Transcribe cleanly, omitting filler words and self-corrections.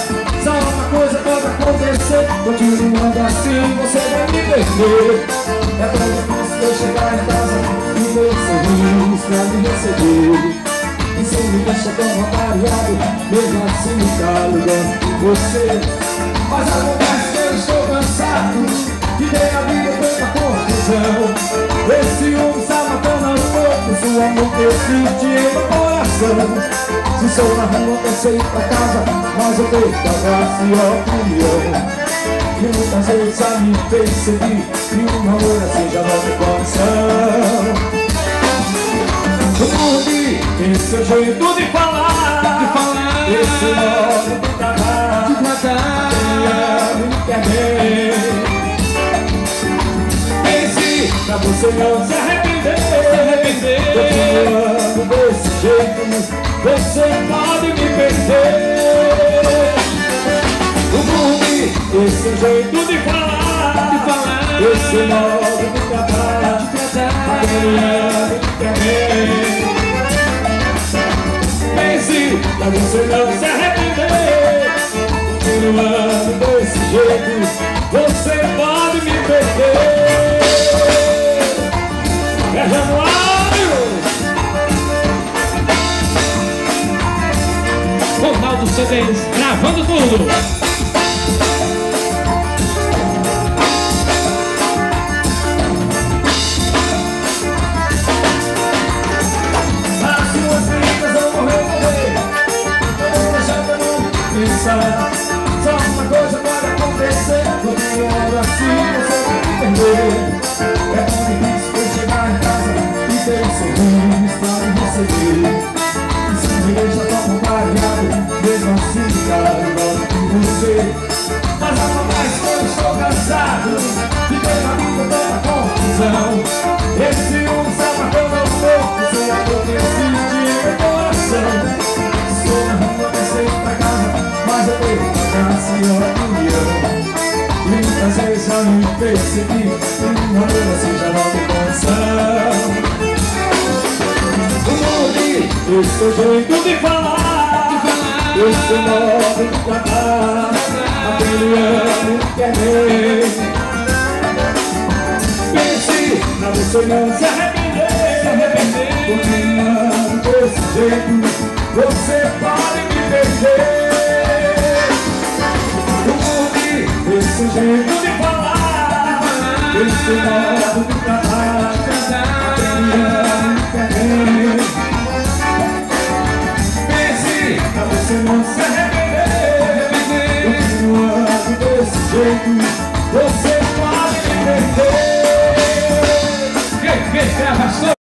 Só uma coisa pode acontecer, continuando assim você vai me perder. É tão difícil eu chegar em casa e ver sorrisos pra me receber. Isso me deixa tão contrariado, mesmo assim me calo dentro de você. Mas acontece que eu estou cansado, que dei a vida tanta confusão. Esse ciúme está matando aos poucos o amor que eu senti em meu coração. Se sou na rua, pensei ir pra casa, mas eu dei abraço e opinião. E muitas vezes já me percebi que um amor assim já não tem condição. Esse seu jeito de falar, esse modo de tratar, me quer bem. Pense pra você não se arrepender. Continuando desse jeito, você pode me perder. O mundo, esse seu jeito de falar, esse modo de tratar, me quer bem. Pra você não se arrepender, continuando desse jeito, você pode me perder. É Januário! Ronaldo CDs, gravando tudo! Só uma coisa pode acontecer, continuando assim você vai me perder. É tão difícil eu chegar em casa e ter um sorriso pra me receber. Isso me deixa tão contrariado, mesmo assim eu gosto de você. Mas acontece que eu estou cansado de ter na vida tanta confusão. Esse ciúme está marcando aos poucos o amor que existe em meu coração. Estou na rua, pensei ir pra casa, mas eu dei graça e opinião. E muitas vezes já me percebi que um amor assim já não tem condição. O mundo, esse seu jeito de falar, esse modo de tratar, aquele ano que é meu. Pense pra você não se arrepender, continuando desse jeito, você pode me perder. Esse jeito de falar, esse modo de tratar, pense pra você não se arrepender, continuando desse jeito, você pode me perder. Quem grava